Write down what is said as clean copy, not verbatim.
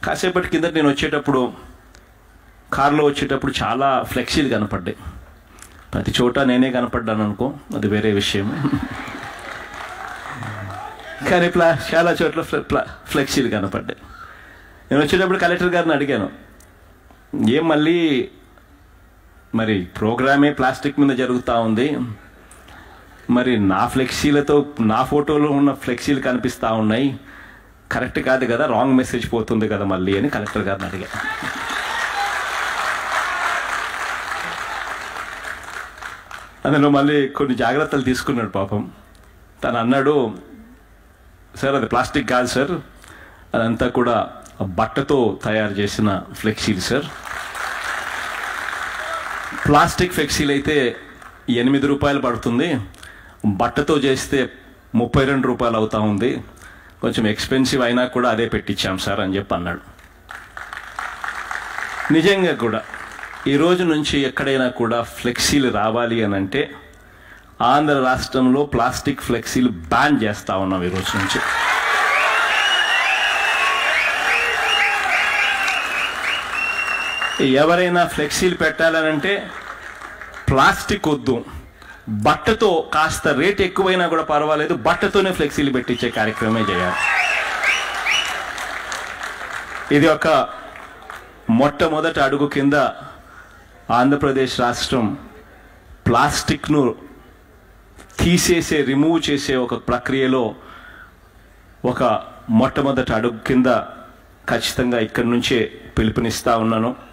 కాసేపటి కింద నేను వచ్చేటప్పుడు కారులో వచ్చేటప్పుడు చాలా ఫ్లెక్సీలు కనపడ్డాయి. ప్రతి చోట నేనే కనపడ్డాను అనుకో, అది వేరే విషయం. కానీ చాలా చోట్ల ఫ్లెక్సీలు కనపడ్డాయి. నేను వచ్చేటప్పుడు కలెక్టర్ గారిని అడిగాను, ఏం మళ్ళీ మరి ప్రోగ్రామే ప్లాస్టిక్ మీద జరుగుతూ ఉంది, మరి నా ఫ్లెక్సీలతో నా ఫోటోలో ఉన్న ఫ్లెక్సీలు కనిపిస్తూ ఉన్నాయి, కరెక్ట్ కాదు కదా, రాంగ్ మెసేజ్ పోతుంది కదా మళ్ళీ అని కలెక్టర్ గారిని అడిగాను. అందులో మళ్ళీ కొన్ని జాగ్రత్తలు తీసుకున్నాడు పాపం. తను అన్నాడు, సార్ అది ప్లాస్టిక్ కాదు సార్, అదంతా కూడా బట్టతో తయారు చేసిన ఫ్లెక్సీలు సార్. ప్లాస్టిక్ ఫ్లెక్సీలు అయితే 8 రూపాయలు పడుతుంది, బట్టతో చేస్తే 32 రూపాయలు అవుతా ఉంది, కొంచెం ఎక్స్పెన్సివ్ అయినా కూడా అదే పెట్టించాం సార్ అని చెప్పి అన్నాడు. నిజంగా కూడా ఈ రోజు నుంచి ఎక్కడైనా కూడా ఫ్లెక్సీలు రావాలి అని అంటే ఆంధ్ర రాష్ట్రంలో ప్లాస్టిక్ ఫ్లెక్సీలు బ్యాన్ చేస్తా ఉన్నాం ఈ రోజు నుంచి. ఎవరైనా ఫ్లెక్సీలు పెట్టాలనంటే ప్లాస్టిక్ వద్దు, బట్టతో కాస్త రేట్ ఎక్కువైనా కూడా పర్వాలేదు, బట్టతోనే ఫ్లెక్సీలు పెట్టించే కార్యక్రమమే చేయాలి. ఇది ఒక మొట్టమొదటి అడుగు కింద ఆంధ్రప్రదేశ్ రాష్ట్రం ప్లాస్టిక్ను రిమూవ్ చేసే ఒక ప్రక్రియలో ఒక మొట్టమొదటి అడుగు కింద ఖచ్చితంగా ఇక్కడి నుంచే పిలుపునిస్తా ఉన్నాను.